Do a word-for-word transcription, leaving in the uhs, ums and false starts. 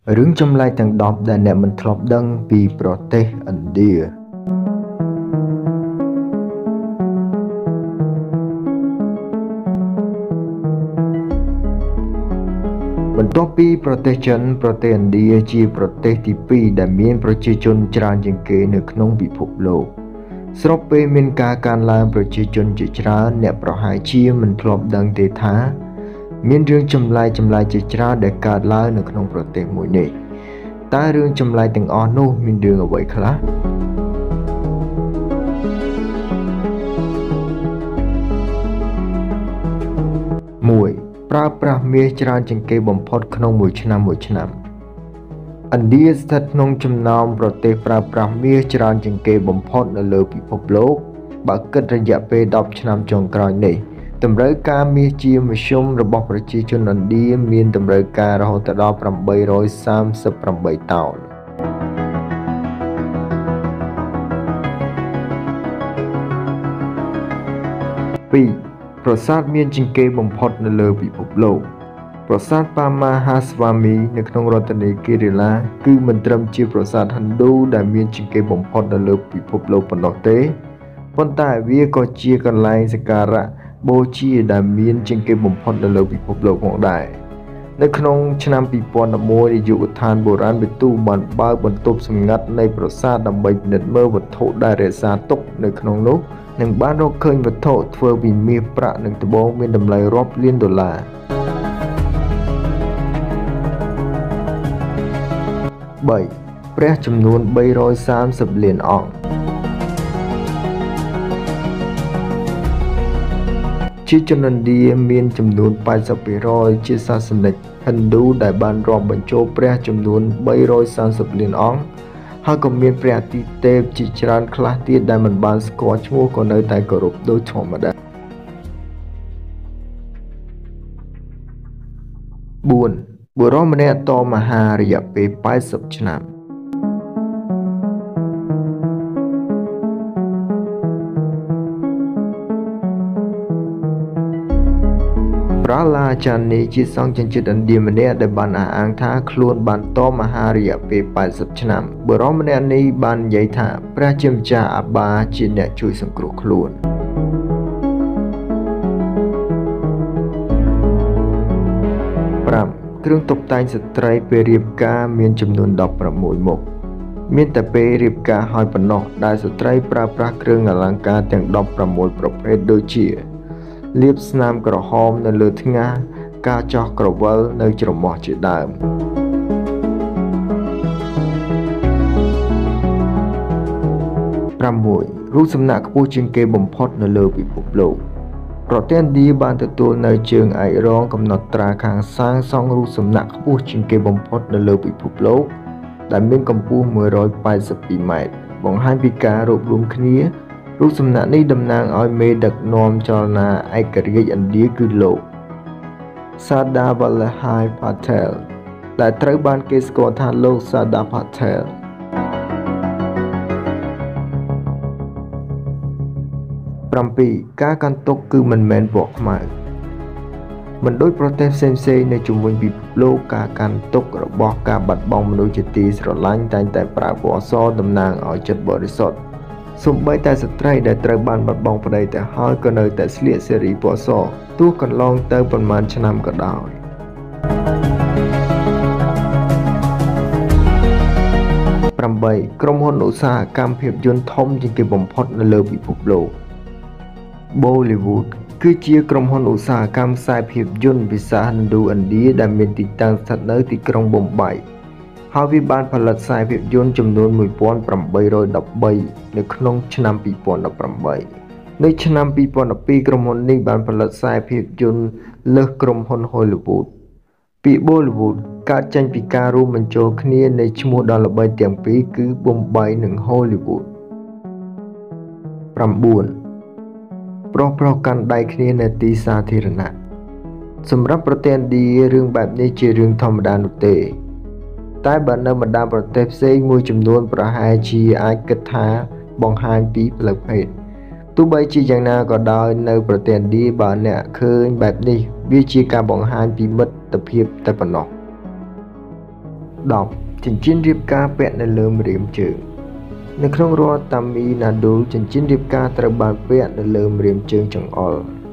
រឿងចម្លែកទាំងដប់ដែលអ្នកមិនធ្លាប់ដឹងពីប្រទេសឥណ្ឌាបន្ទាប់ពីប្រទេសចិនប្រទេសឥណ្ឌាជាប្រទេសទីពីរដែលមានប្រជាជនច្រើនជាងគេនៅក្នុងពិភពលោកស្របពេលមានការកើនឡើងប្រជាជនជាច្រើនអ្នកប្រហែលជាមិនធ្លាប់ដឹងទេថាមានរឿងចម្លែកចម្លែកជាច្រើនដែលកើតឡើងនៅក្នុងប្រទេសមួយនេះតើរឿងចម្លែកទាំងអស់នោះមានរឿងអ្វីខ្លះមួយប្រើប្រាស់មាសច្រើនជាងគេបំផុតក្នុងមួយឆ្នាំមួយឆ្នាំឥណ្ឌាស្ថិតក្នុងចំណោមប្រទេសប្រើប្រាស់មាសច្រើនជាងគេបំផុតនៅលើពិភពលោកបើគិតរយៈពេលដប់ឆ្នាំចុងក្រោយនេះតម្រូវការមាសជាមធ្យមរបស់ប្រជាជនឥណ្ឌាមានតម្រូវការរហូតដល់ប្រាំបីរយសាមសិបប្រាំបីតោនពីរប្រាសាទមានជាងគេបំផុតនៅលើពិភពលោកប្រាសាទបាម៉ាហាស្វាមីនៅក្នុងរដ្ឋធានីគិរីឡាគឺមិនត្រឹមជាប្រាសាទហិណ្ឌូដែលមានជាងគេបំផុតនៅលើពិភពលោកប៉ុណ្ណោះទេប៉ុន្តែវាក៏ជាកន្លែងសក្ការៈបូជាដែលមានជាងគេបំផុតនៅលើពិភពលោកផងដែរនៅក្នុងឆ្នាំពីរពាន់ដប់មួយនាយកដ្ឋានបុរាណវិទូបានបើកបន្ទប់សម្ងាត់នៃប្រាសាទដើម្បីពិនិត្យមើលវត្ថុដែលរក្សាទុកនៅក្នុងនោះនិងបានរកឃើញវត្ថុធ្វើពីមាសប្រាក់និងត្បូងមានតម្លៃរាប់លានដុល្លារបីព្រះចំនួនបីរយសាមសិបលានអង្គជាជនឥណ្ឌាមានចំនួនប៉ែតសិបភាគរយជាសាសនិកហិណ្ឌូដែលបានរាប់បញ្ចូលព្រះចំនួនបីរយសាមសិបលានអង្គហើយក៏មានព្រះអាទិទេពជាច្រើនខ្លះទៀតដែលមិនបានស្គាល់ឈ្មោះក៏នៅតែគោរពដូចធម្មតាបួនបុរសម្នាក់តមហារយៈពេលប៉ែតសិបឆ្នាំប្រាឡាចានីជាសង្ឃជនជាតិឥណ្ឌាម្នាក់ដែលបានអះអាងថាខ្លួនបានតមហារយៈពេលប៉ែតសិបឆ្នាំបុរសម្នាក់នេះបាននិយាយថាព្រះជាម្ចាស់អាបាជាអ្នកជួយសង្គ្រោះខ្លួនប្រាំគ្រឿងតុបតែងស្ត្រីពេលរៀបការមានចំនួនដប់ប្រាំមួយមុខមានតែពេលរៀបការហើយប៉ុណ្ណោះដែលស្ត្រីប្រើប្រាស់គ្រឿងអលង្ការទាំងដប់ប្រាំមួយប្រភេទដូចជាលាបស្នាមក្រហមនៅលើថ្ងាសការចោះក្រវិលនៅច្រមុះជាដើមប្រាំមួយរូបសំណាកខ្ពស់ជាងគេបំផុតនៅលើពិភពលោកប្រទេសឥណ្ឌាបានទទួលនៅជើងឯករងកំណត់ត្រាខាងសាងសង់រូបសំណាកខ្ពស់ជាងគេបំផុតនៅលើពិភពលោកដែលមានកម្ពស់មួយរយប៉ែតសិបពីរម៉ែត្របង្ហាញពីការរួបរวมគ្នារូបសំណាកនេះតំណាងឲ្យមេដឹកនាំចលនាឯករាជ្យឥណ្ឌាគឺលោក Sardar Vallabhbhai Patel ដែលត្រូវបានគេស្គាល់ថាលោក Sardar Patel ប្រាំពីរការកាន់ទុក្ខគឺមិនមែនពណ៌ខ្មៅមិនដូចប្រទេសផ្សេងៗនៅជុំវិញពិភពលោកការកាន់ទុក្ខរបស់ការបាត់បង់មនុស្សជាទីស្រឡាញ់តែងតែប្រើពណ៌សតំណាងឲ្យចិត្តបរិសុទ្ធសូម្បីតែស្ត្រីដែលត្រូវបានបាត់បង់ប្តីទៅហើយក៏នៅតែស្លៀកសេរីពណ៌សទោះកន្លងទៅប៉ុន្មានឆ្នាំក៏ដោយប្រាំបីក្រុមហ៊ុនឧស្សាហកម្មភាពយន្តធំជាងគេបំផុតនៅលើពិភពលោក Bollywood គឺជាក្រុមហ៊ុនឧស្សាហកម្មខ្សែភាពយន្តភាសាហិណ្ឌូឥណ្ឌាដែលមានទីតាំងស្ថិតនៅទីក្រុងប៊ុំបៃហើយវាបានផលិតខ្សែភាពយន្តចំនួនមួយពាន់ប្រាំបីរយដប់បីនៅក្នុងឆ្នាំពីរពាន់ដប់ប្រាំបីនៅឆ្នាំពីរពាន់ដប់ពីរក្រុមហ៊ុននេះបានផលិតខ្សែភាពយន្តលើសក្រុមហ៊ុន Hollywood ពាក្យ Bollywood កើតចេញពីការរួមបញ្ចូលគ្នានៃឈ្មោះដ៏ល្បីទាំងពីរគឺប៊ុំបៃនិង Hollywood ប្រាំបួនប្រុសប្រុសកាន់ដៃគ្នានៅទីសាធារណៈសម្រាប់ប្រទេសឥណ្ឌារឿងបែបនេះជារឿងធម្មតានោះទេតែបើនៅបណ្ដាប្រទេសផ្សេងមួយចំនួនប្រហែលជាអាចគិតថាបង្ហាញពីផ្លូវភេទទោះបីជាយ៉ាងណាក៏ដោយនៅប្រទេសឥណ្ឌាបើអ្នកឃើញបែបនេះវាជាការបង្ហាញពីមិត្តភាពតែប៉ុណ្ណោះ đọc Chỉnh chín riêng ca vẹn là lơm riêng chữ Nơi không rõ tàm y nà đô chỉnh chín riêng ca trở bàn vẹn là lơm riêng chữ chẳng ổ